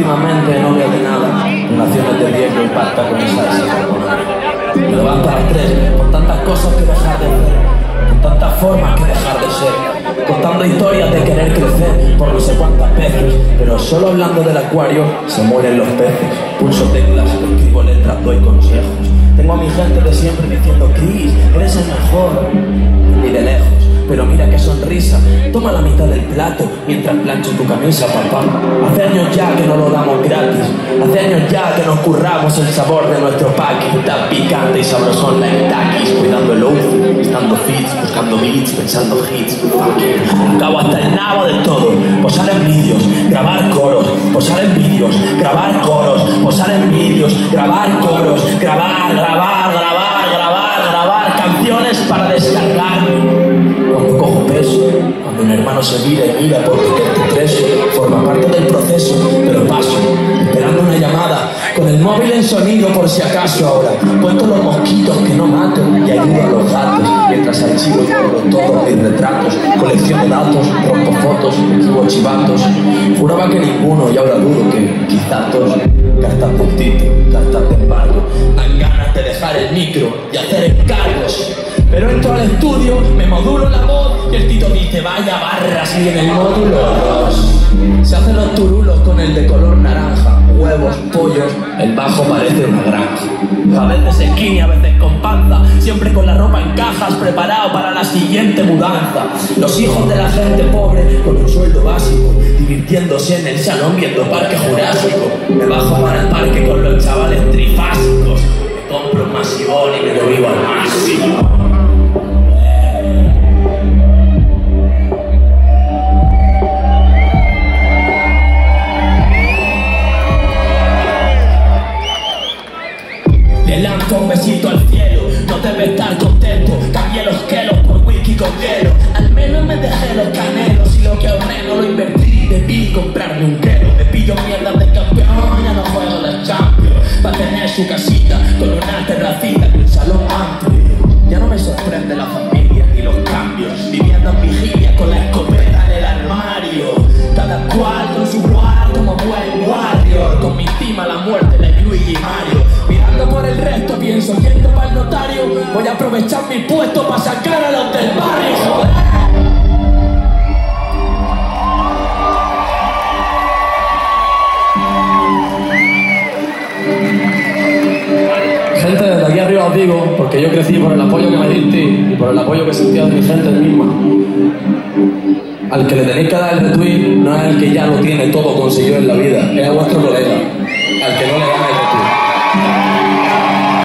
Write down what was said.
últimamente no veo de nada. Relaciones de riesgo y pacta con esa carbonara. Me levanto a las 3 con tantas cosas que dejar de hacer, con tantas formas que dejar de ser, contando historias de querer crecer por no sé cuántas veces, pero solo hablando del acuario se mueren los peces. Pulso teclas, escribo letras, doy consejos. Tengo a mi gente de siempre diciendo: Chris, eres el mejor. Ni de lejos, pero mira qué sonrisa. Toma la mitad del plato mientras plancho tu camisa, papá. Hace años ya que no lo damos gratis. Hace años ya que nos curramos el sabor de nuestro pack. Tan picante y sabrosón like takis. Cuidando el outfit, estando fits, buscando beats, pensando hits. Acabo hasta el nabo de todo. Posar en vídeos, grabar coros. Posar en vídeos, grabar coros. Posar en vídeos, grabar coros. Grabar canciones para descargarme. Cuando cojo peso, cuando un hermano se mira y mira porque te preso, forma parte del proceso, pero paso, esperando una llamada, con el móvil en sonido por si acaso ahora, cuento los mosquitos que no mato y ayudo a los gatos, mientras archivo y borro todos mis retratos, colecciono datos, rompo fotos, escribo chivatos, juraba que ninguno y ahora dudo que quizá todos. Cartas puntito, cartas de embargo, dan ganas de dejar el micro y hacer encargos. Pero entro al estudio, me modulo la voz y el Tito dice: vaya barras, y en el módulo 2 se hacen los turulos con el de color naranja, huevos, pollos, el bajo parece una granja. A veces skinny, a veces con panza, siempre con la ropa en cajas, preparado para la siguiente mudanza. Los hijos de la gente pobre con un sueldo básico, divirtiéndose en el salón viendo Parque Jurásico. Me bajo para el parque con los chavales trifásicos, me compro un masivón y me lo vivo al máximo. Le lanzo un besito al cielo, no debe estar contento. Cambié los kelos por whisky con hielo. Al menos me dejé los canelos y lo que ahorré no lo invertí. Debí comprarme un kelo. Me pillo mierda de campeón, ya no juego la Champions. Pa' tener su casita con una terracita y un salón amplio. Ya no me sorprende la familia ni los cambios. Viviendo en vigilia con la escopeta en el armario. Cada cual con su lugar como buen warrior. Con mi estima la muerte de Luigi y Mario. Mirando por el resto pienso yendo para el notario. Voy a aprovechar mi puesto para sacar a los del barrio, joder. Gente, desde aquí arriba os digo, porque yo crecí por el apoyo que me diste y por el apoyo que sentía de mi gente misma. Al que le tenéis que dar el retweet no es el que ya lo tiene todo conseguido en la vida, es a vuestro colega, al que no le dan el